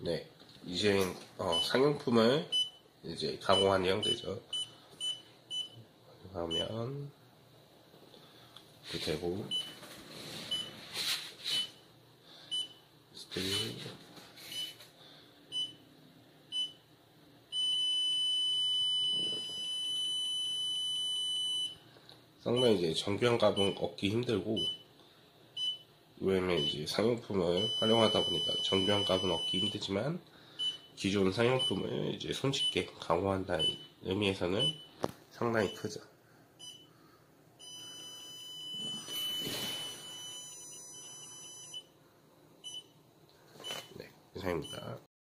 네, 이제 상용품을 이제 가공하는 형태죠. 하면 이렇게 되고 스틸 상당히 이제 정교한 값은 얻기 힘들고, 왜냐면 이제 상용품을 활용하다 보니까 정교한 값은 얻기 힘들지만 기존 상용품을 이제 손쉽게 가공한다는 의미에서는 상당히 크죠. 네, 이상입니다.